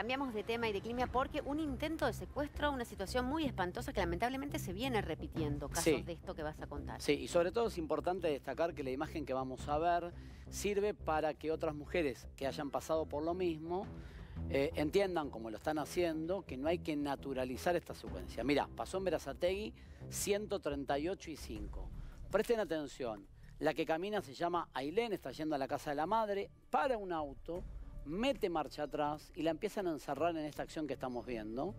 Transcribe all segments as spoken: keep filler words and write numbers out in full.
Cambiamos de tema y de clima porque un intento de secuestro, una situación muy espantosa que lamentablemente se viene repitiendo, casos Sí. de esto que vas a contar. Sí, y sobre todo es importante destacar que la imagen que vamos a ver sirve para que otras mujeres que hayan pasado por lo mismo eh, entiendan, como lo están haciendo, que no hay que naturalizar esta secuencia. Mirá, pasó en Berazategui ciento treinta y ocho y cinco. Presten atención, la que camina se llama Ailén, está yendo a la casa de la madre, para un auto, mete marcha atrás y la empiezan a encerrar en esta acción que estamos viendo,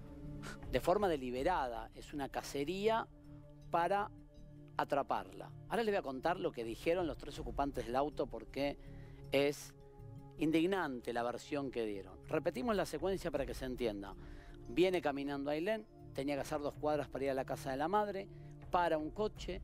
de forma deliberada. Es una cacería para atraparla. Ahora les voy a contar lo que dijeron los tres ocupantes del auto porque es indignante la versión que dieron. Repetimos la secuencia para que se entienda. Viene caminando Ailén, tenía que hacer dos cuadras para ir a la casa de la madre, para un coche,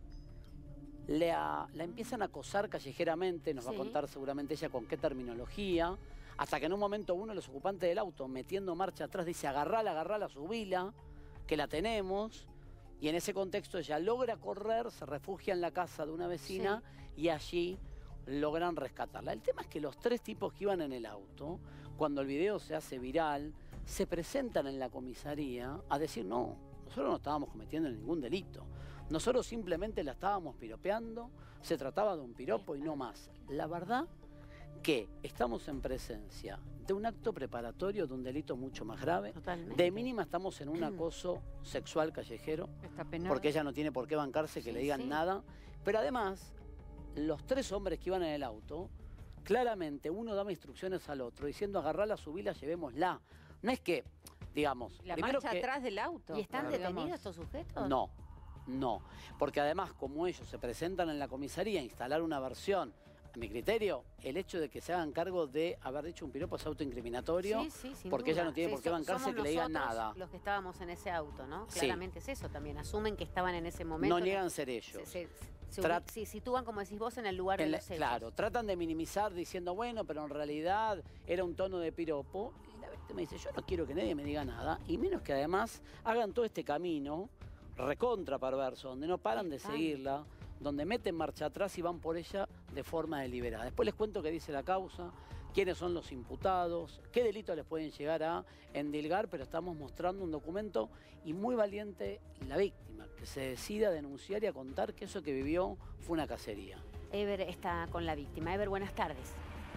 le a, la empiezan a acosar callejeramente, nos sí. va a contar seguramente ella con qué terminología, hasta que en un momento uno de los ocupantes del auto, metiendo marcha atrás, dice agarrala, agarrala, subila, que la tenemos. Y en ese contexto ella logra correr, se refugia en la casa de una vecina sí. y allí logran rescatarla. El tema es que los tres tipos que iban en el auto, cuando el video se hace viral, se presentan en la comisaría a decir no, nosotros no estábamos cometiendo ningún delito. Nosotros simplemente la estábamos piropeando, se trataba de un piropo y no más. La verdad que estamos en presencia de un acto preparatorio de un delito mucho más grave. Totalmente. De mínima estamos en un acoso sexual callejero, Está penado. porque ella no tiene por qué bancarse que sí, le digan sí. nada. Pero además, los tres hombres que iban en el auto, claramente uno daba instrucciones al otro diciendo agarrala, subila, llevémosla. No es que, digamos... La primero marcha que... atrás del auto. ¿Y están claro. detenidos estos sujetos? No, no. Porque además, como ellos se presentan en la comisaría a instalar una versión, a mi criterio, el hecho de que se hagan cargo de haber dicho un piropo es autoincriminatorio, sí, sí, sin porque duda. ella no tiene sí, por qué bancarse que le digan nada. Los que estábamos en ese auto, ¿no? Sí. Claramente es eso también. Asumen que estaban en ese momento. No niegan ser ellos. Se, se, se, se sitúan, como decís vos, en el lugar en de la, los hechos. Claro, tratan de minimizar diciendo, bueno, pero en realidad era un tono de piropo. Y la víctima dice, yo no quiero que nadie me diga nada, y menos que además hagan todo este camino recontra perverso, donde no paran de seguirla, donde meten marcha atrás y van por ella de forma deliberada. Después les cuento qué dice la causa, quiénes son los imputados, qué delitos les pueden llegar a endilgar, pero estamos mostrando un documento y muy valiente la víctima, que se decida a denunciar y a contar que eso que vivió fue una cacería. Ever está con la víctima. Ever, buenas tardes.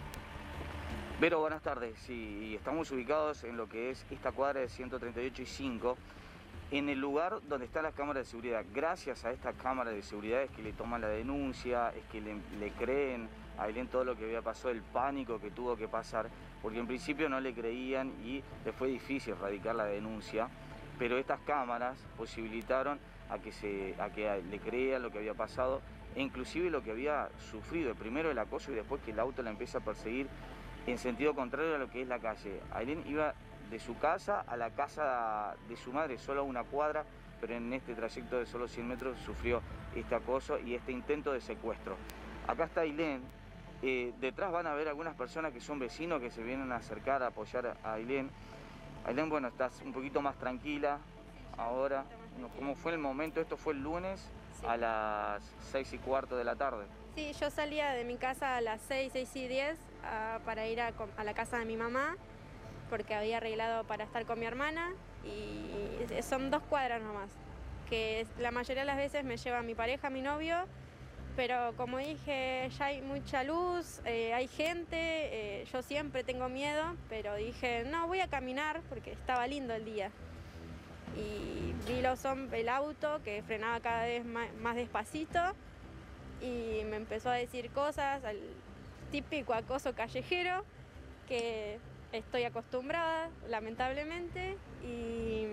Vero, buenas tardes. Sí, estamos ubicados en lo que es esta cuadra de ciento treinta y ocho y cinco, en el lugar donde están las cámaras de seguridad. Gracias a estas cámaras de seguridad es que le toman la denuncia, es que le, le creen a Ailén todo lo que había pasado, el pánico que tuvo que pasar, porque en principio no le creían y le fue difícil radicar la denuncia, pero estas cámaras posibilitaron a que, se, a que le crean lo que había pasado e inclusive lo que había sufrido, primero el acoso y después que el auto la empieza a perseguir en sentido contrario a lo que es la calle. Ailén iba de su casa a la casa de su madre, solo a una cuadra, pero en este trayecto de solo cien metros sufrió este acoso y este intento de secuestro. Acá está Ailén, eh, detrás van a ver algunas personas que son vecinos que se vienen a acercar a apoyar a Ailén. Ailén, bueno, estás un poquito más tranquila ahora. ¿Cómo fue el momento? Esto fue el lunes sí. a las seis y cuarto de la tarde. Sí, yo salía de mi casa a las seis, seis y diez uh, para ir a, a la casa de mi mamá, porque había arreglado para estar con mi hermana y son dos cuadras nomás, que la mayoría de las veces me lleva mi pareja, mi novio, pero como dije, ya hay mucha luz, eh, hay gente, eh, yo siempre tengo miedo, pero dije, no, voy a caminar porque estaba lindo el día. Y vi los el auto que frenaba cada vez más, más despacito y me empezó a decir cosas, al típico acoso callejero, que estoy acostumbrada, lamentablemente, y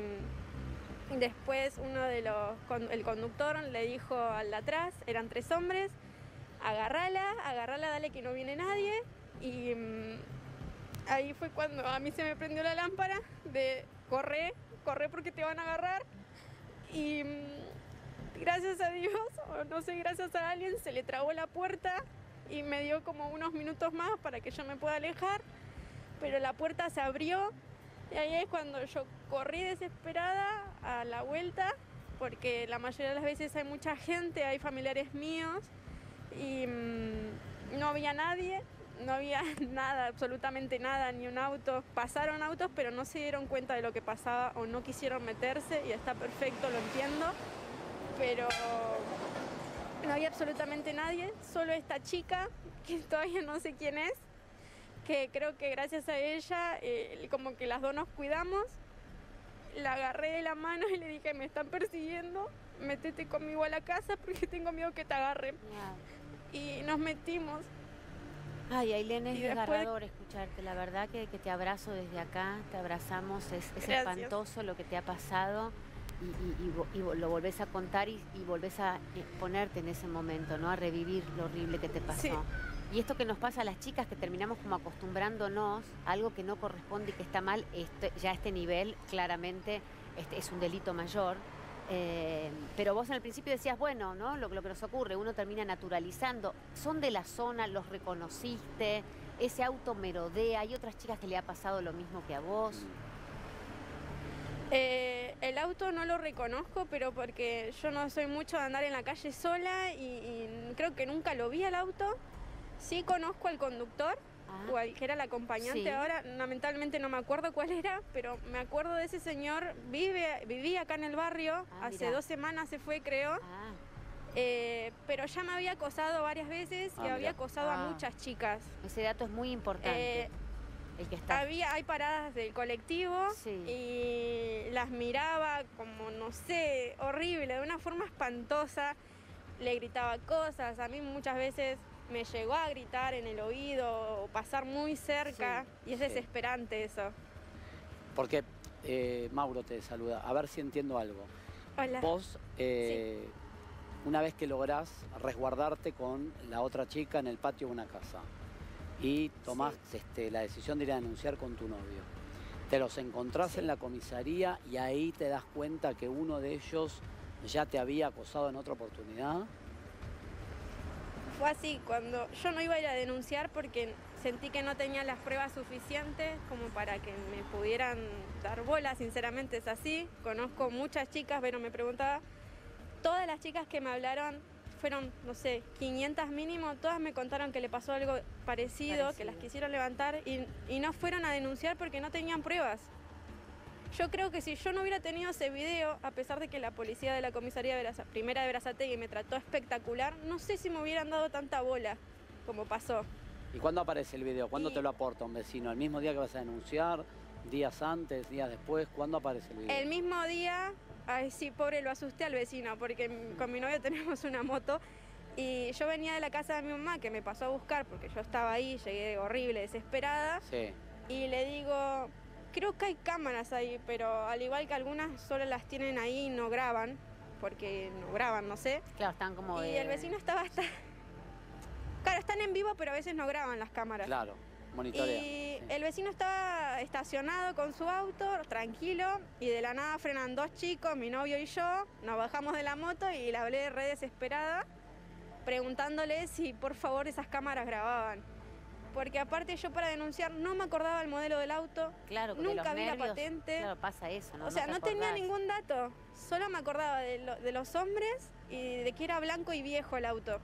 después uno de los, el conductor le dijo al de atrás, eran tres hombres, agarrala, agarrala, dale que no viene nadie, y ahí fue cuando a mí se me prendió la lámpara de corre, corre porque te van a agarrar, y gracias a Dios, o no sé, gracias a alguien, se le trabó la puerta y me dio como unos minutos más para que yo me pueda alejar. Pero la puerta se abrió y ahí es cuando yo corrí desesperada a la vuelta, porque la mayoría de las veces hay mucha gente, hay familiares míos y mmm, no había nadie, no había nada, absolutamente nada, ni un auto. Pasaron autos, pero no se dieron cuenta de lo que pasaba o no quisieron meterse, y está perfecto, lo entiendo. Pero no había absolutamente nadie, solo esta chica, que todavía no sé quién es, que creo que gracias a ella, eh, como que las dos nos cuidamos. La agarré de la mano y le dije, me están persiguiendo, métete conmigo a la casa porque tengo miedo que te agarren. Wow. Y nos metimos. Ay, Ailén, es Y después- desgarrador escucharte. La verdad que, que te abrazo desde acá, te abrazamos. Es, es Gracias. espantoso lo que te ha pasado y, y- y vo- y vo- lo volvés a contar y, y volvés a eh, ponerte en ese momento, ¿no? A revivir lo horrible que te pasó. Sí. Y esto que nos pasa a las chicas, que terminamos como acostumbrándonos a algo que no corresponde y que está mal, este, ya a este nivel claramente este, es un delito mayor. Eh, pero vos en el principio decías, bueno, ¿no? Lo, lo que nos ocurre, uno termina naturalizando. Son de la zona, los reconociste, ese auto merodea, hay otras chicas que le ha pasado lo mismo que a vos. Eh, el auto no lo reconozco, pero porque yo no soy mucho de andar en la calle sola y, y creo que nunca lo vi al auto. Sí conozco al conductor, Ah, o al que era el acompañante Sí. ahora, lamentablemente no me acuerdo cuál era, pero me acuerdo de ese señor, vive, vivía acá en el barrio, Ah, hace mirá. dos semanas se fue creo, ah, eh, pero ya me había acosado varias veces Ah, y había mirá. acosado Ah. a muchas chicas. ese dato es muy importante, Eh, el que está. Había, hay paradas del colectivo Sí. y las miraba como, no sé, horrible, de una forma espantosa. Le gritaba cosas, a mí muchas veces me llegó a gritar en el oído o pasar muy cerca y es Sí. desesperante eso. Porque eh, Mauro te saluda. A ver si entiendo algo. Hola. Vos, eh, una vez que lográs resguardarte con la otra chica en el patio de una casa y tomás este, la decisión de ir a denunciar con tu novio, te los encontrás Sí. en la comisaría y ahí te das cuenta que uno de ellos ya te había acosado en otra oportunidad. Fue así, cuando yo no iba a ir a denunciar porque sentí que no tenía las pruebas suficientes como para que me pudieran dar bola, sinceramente es así. Conozco muchas chicas, pero me preguntaba, todas las chicas que me hablaron fueron, no sé, quinientas mínimo, todas me contaron que le pasó algo parecido, Parecido. que las quisieron levantar y, y no fueron a denunciar porque no tenían pruebas. Yo creo que si yo no hubiera tenido ese video, a pesar de que la policía de la comisaría de Veraza- primera de Berazategui me trató espectacular, no sé si me hubieran dado tanta bola como pasó. ¿Y cuándo aparece el video? ¿Cuándo Y- te lo aporta un vecino? ¿El mismo día que vas a denunciar? ¿Días antes? ¿Días después? ¿Cuándo aparece el video? El mismo día, ay sí, pobre, lo asusté al vecino, porque m- con mi novio tenemos una moto y yo venía de la casa de mi mamá que me pasó a buscar porque yo estaba ahí, llegué horrible, desesperada, Sí. y le digo, creo que hay cámaras ahí, pero al igual que algunas solo las tienen ahí y no graban, porque no graban, no sé. Claro, están como Y de... el vecino estaba hasta... Claro, están en vivo, pero a veces no graban las cámaras. Claro, monitorea. Y sí. el vecino estaba estacionado con su auto, tranquilo, y de la nada frenan dos chicos, mi novio y yo, nos bajamos de la moto y le hablé re desesperada, preguntándole si por favor esas cámaras grababan. Porque aparte yo para denunciar no me acordaba el modelo del auto, Claro, porque nunca los vi la nervios, patente. Claro, pasa eso, ¿no? o sea, te no tenía acordás. ningún dato, solo me acordaba de, lo- de los hombres y de que era blanco y viejo el auto.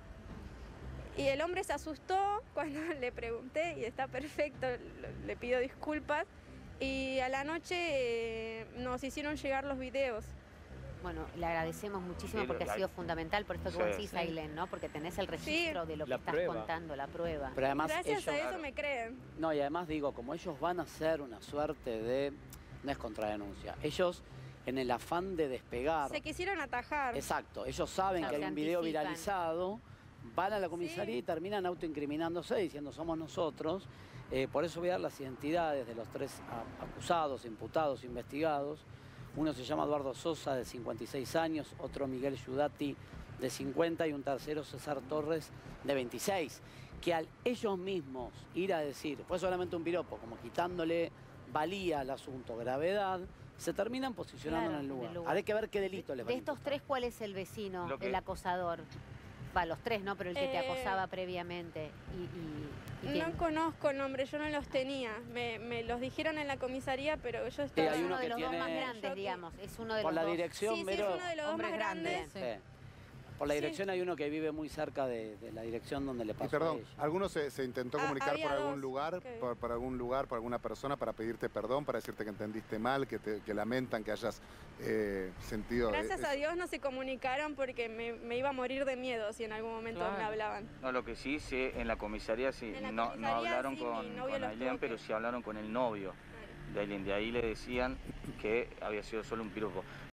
Y el hombre se asustó cuando le pregunté, y está perfecto, lo- le pido disculpas. Y a la noche eh, nos hicieron llegar los videos. Bueno, le agradecemos muchísimo Sí, porque lo- ha sido fundamental por esto que Sí. vos decís, Sí. Ailén, ¿no? Porque tenés el registro de lo que La estás prueba. contando, la prueba. Pero además Gracias ellos... a eso Claro. me creen. No, y además digo, como ellos van a hacer una suerte de... No es contradenuncia. Ellos, en el afán de despegar... Se quisieron atajar. Exacto, ellos saben Claro, que hay se un video anticipan. viralizado, van a la comisaría Sí. y terminan autoincriminándose diciendo somos nosotros. Eh, por eso voy a dar las identidades de los tres a- acusados, imputados, investigados. Uno se llama Eduardo Sosa, de cincuenta y seis años, otro Miguel Giudati, de cincuenta, y un tercero César Torres, de veintiséis. Que al ellos mismos ir a decir, fue solamente un piropo, como quitándole valía al asunto, gravedad, se terminan posicionando Claro, en el en lugar. el lugar. Habrá que ver qué delitos les De van a estos imputar. tres, ¿cuál es el vecino, Lo que- el acosador? Va, los tres, ¿no? Pero el que te Eh, acosaba previamente. Y, y, y No quién- conozco el nombre, yo no los tenía. Me, me los dijeron en la comisaría, pero yo Sí, estaba... hay es uno uno de que los dos tiene- más grandes, Yo- digamos. Es uno de Por los la dos. dirección, Sí, sí, es Vero, uno de los dos hombres más grandes. grandes. sí. Por la Sí. dirección hay uno que vive muy cerca de, de la dirección donde le pasó Y perdón, a ella. ¿alguno se, se intentó Ah, comunicar había por algún dos lugar, que- por, por algún lugar, por alguna persona para pedirte perdón, para decirte que entendiste mal, que, te, que lamentan que hayas eh, sentido... Gracias eh, a Dios no se comunicaron porque me, me iba a morir de miedo si en algún momento Claro. me hablaban. No, lo que sí, sí, en la comisaría sí, En la no, no comisaría hablaron sí, con, mi novio con lo Ailén, estuvo pero que- sí hablaron con el novio de Ailén. De ahí le decían que había sido solo un piropo.